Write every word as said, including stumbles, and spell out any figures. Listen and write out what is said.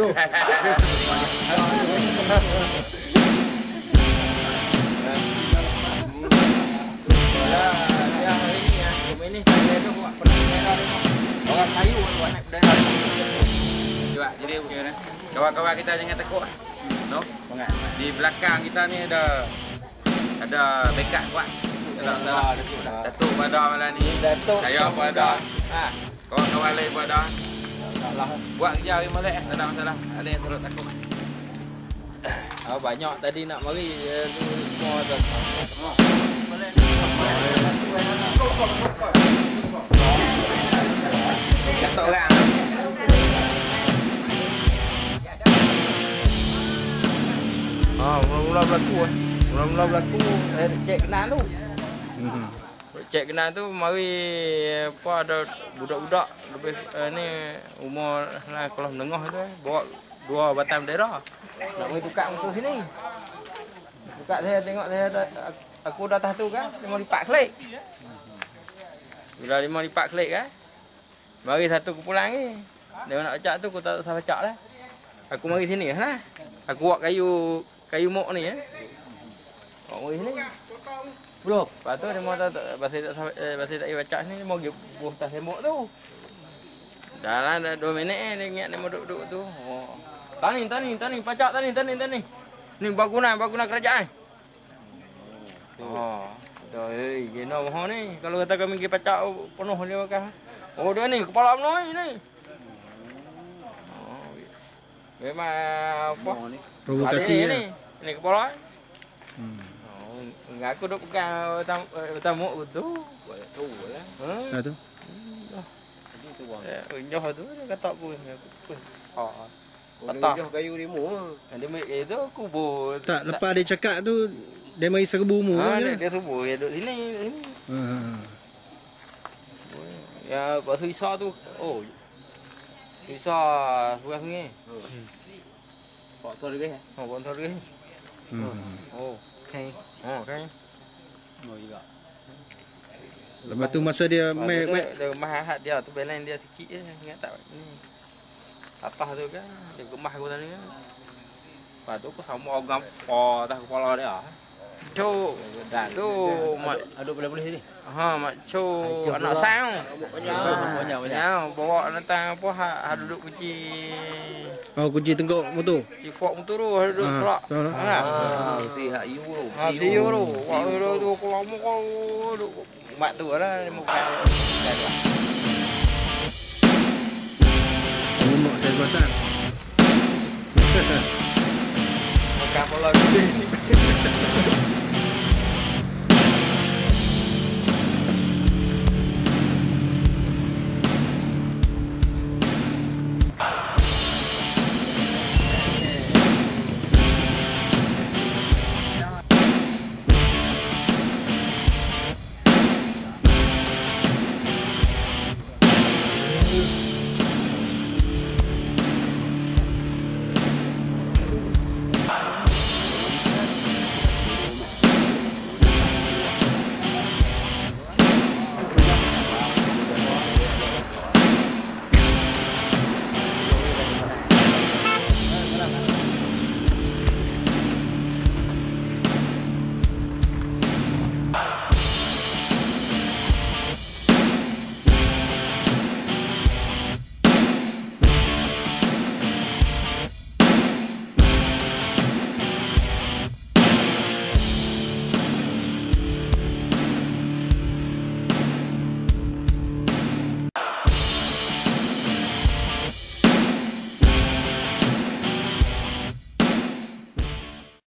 tu. Ini saya tu buat pernah orang kayu buat naik bendera. Coba jadi kawan-kawan kita jangan takut. No? Di belakang kita ni ada ada backup kuat. Datuk Datuk pada malam ni. Saya pada. Ha. Kawan-kawan lain pada. Buat kerja hari molek tak ada masalah. Ada yang turut takut. Ah banyak tadi nak mari semua dah. Satu orang. Ah, mula-mula berlaku. Mula-mula berlaku eh cek kenal tu. Hmm. Cek kenal tu mari apa ada budak-budak lebih eh, ni umur lah kelas menengah tu eh bawa dua batang bendera. Nak mari tukar muka sini. Tukar saya tengok saya ada, aku dah atas tu kan lima lipat klik. Bila lima lipat klik kan. Mari satu kumpulan ni. Dia nak bacak tu aku tak usah bacak lah. Aku mari sini lah. Aku buat kayu kayu mok ni eh. Kau mari sini. Belum. Lepas tu dia mau tak pasal tak eh, pasal tak baca ni dia mau buh tas tembok tu. Dah lah dah dua minit eh dia ingat dia mau duduk-duduk tu. Oh. Tani tani tani pacak tani tani tani. Ni bangunan bangunan kerajaan. Oh. Dah eh gena mahal ni. Kalau kata kami pergi pacak penuh dia makan. Oh dia ni kepala menoi ni. Oh. Memang apa? Provokasi ni. Ni kepala. Hmm. Enggak aku duk pegang tamu tu. Tu lah. Ha tu. Tadi tu bang. Eh, nyoh tu dia kata aku ni aku. Ha. Kata nyoh kayu limo. Dia mai itu kubur. Tak lepas dia cakap tu dia mari serbu mu. Ha dia, dia serbu dia duduk sini sini. Ha. Ya pasal Isa tu. Oh. Isa bukan sungai. Hmm. Pak tu lagi. Oh, pak tu lagi. Hmm. Oh. Okay. Oh, okay. Mau juga. Lepas tu masa dia mai mai dia gemah hat dia tu balance dia sikit je ingat tak ni. Atas tu kan dia gemah aku tadi kan. Lepas tu aku sama orang po atas kepala dia. Cuk, dah tu mak Aduk boleh-boleh ni. ha mak cuk anak sang. Banyak banyak. Ya, bawa datang apa ha duduk kunci. oh kunci tenggok motor. Ci fok motor tu duduk serak. Ha. Ah, si hak you tu. Ha si yo tu. Wak tu aku lama kau duduk mak tu lah muka. Rumah saya sebatang. Muka pola gede.